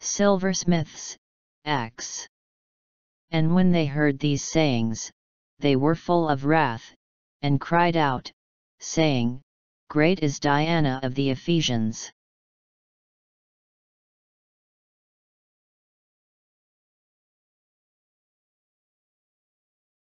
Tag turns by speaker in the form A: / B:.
A: Silversmiths, X. And when they heard these sayings, they were full of wrath, and cried out, saying, Great is Diana of the Ephesians.